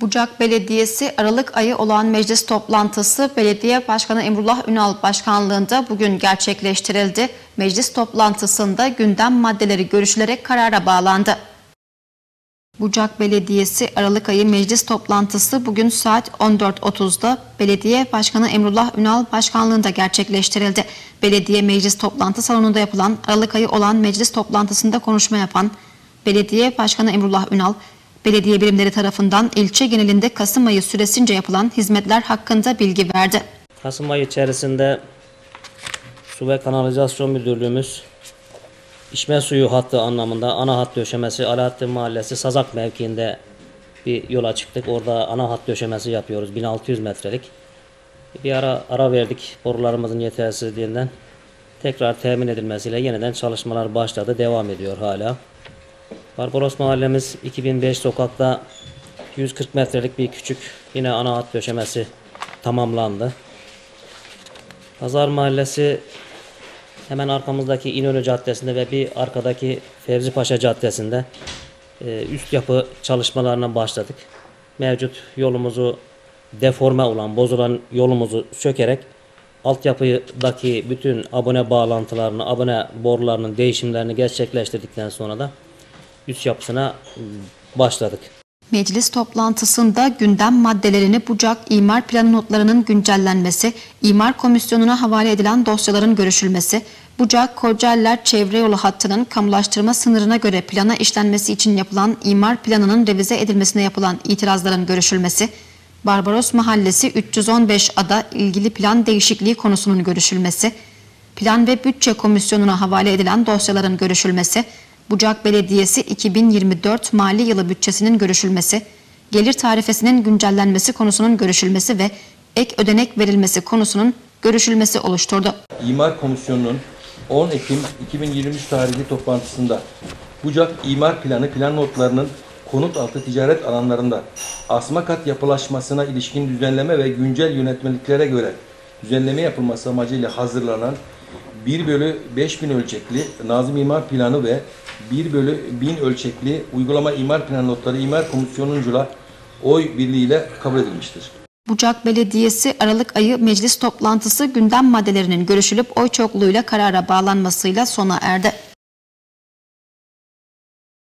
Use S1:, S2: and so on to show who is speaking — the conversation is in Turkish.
S1: Bucak Belediyesi Aralık ayı olan meclis toplantısı Belediye Başkanı Emrullah Ünal başkanlığında bugün gerçekleştirildi. Meclis toplantısında gündem maddeleri görüşülerek karara bağlandı. Bucak Belediyesi Aralık ayı meclis toplantısı bugün saat 14.30'da Belediye Başkanı Emrullah Ünal başkanlığında gerçekleştirildi. Belediye meclis toplantı salonunda yapılan Aralık ayı olan meclis toplantısında konuşma yapan Belediye Başkanı Emrullah Ünal, belediye birimleri tarafından ilçe genelinde Kasım ayı süresince yapılan hizmetler hakkında bilgi verdi.
S2: Kasım ayı içerisinde Su ve Kanalizasyon Müdürlüğümüz içme suyu hattı anlamında ana hat döşemesi Alaaddin Mahallesi Sazak mevkiinde bir yola çıktık. Orada ana hat döşemesi yapıyoruz 1600 metrelik. Bir ara verdik borularımızın yetersizliğinden. Tekrar temin edilmesiyle yeniden çalışmalar başladı, devam ediyor hala. Barbaros Mahallemiz 2005 sokakta 140 metrelik bir küçük yine ana hat döşemesi tamamlandı. Pazar Mahallesi hemen arkamızdaki İnönü Caddesi'nde ve bir arkadaki Fevzi Paşa Caddesi'nde üst yapı çalışmalarına başladık. Mevcut yolumuzu deforme olan, bozulan yolumuzu sökerek altyapıdaki bütün abone bağlantılarını, abone borularının değişimlerini gerçekleştirdikten sonra da üst yapısına başladık.
S1: Meclis toplantısında gündem maddelerini Bucak İmar Planı notlarının güncellenmesi, İmar Komisyonu'na havale edilen dosyaların görüşülmesi, Bucak Kocaeliler Çevre Yolu hattının kamulaştırma sınırına göre plana işlenmesi için yapılan imar planının revize edilmesine yapılan itirazların görüşülmesi, Barbaros Mahallesi 315 ada ilgili plan değişikliği konusunun görüşülmesi, Plan ve Bütçe Komisyonu'na havale edilen dosyaların görüşülmesi, Bucak Belediyesi 2024 mali yılı bütçesinin görüşülmesi, gelir tarifesinin güncellenmesi konusunun görüşülmesi ve ek ödenek verilmesi konusunun görüşülmesi oluşturdu.
S3: İmar Komisyonu'nun 10 Ekim 2023 tarihli toplantısında Bucak İmar Planı plan notlarının konut altı ticaret alanlarında asma kat yapılaşmasına ilişkin düzenleme ve güncel yönetmeliklere göre düzenleme yapılması amacıyla hazırlanan 1/5000 ölçekli Nazım İmar Planı ve 1/1000 ölçekli uygulama imar planı notları İmar Komisyonu'nca oy birliğiyle kabul edilmiştir.
S1: Bucak Belediyesi Aralık ayı meclis toplantısı gündem maddelerinin görüşülüp oy çokluğuyla karara bağlanmasıyla sona erdi.